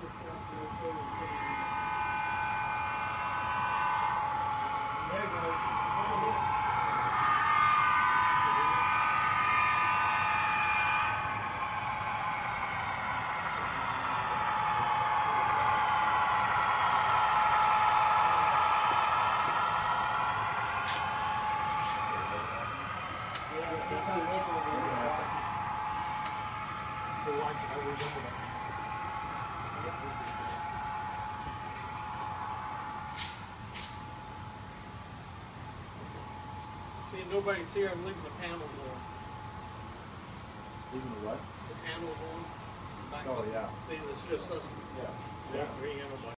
There it goes. See, nobody's here. I'm leaving the panels on. Leaving the what? The panels on. Back Oh, up. yeah. See, it's just us. Yeah. Yeah. We ain't got nobody.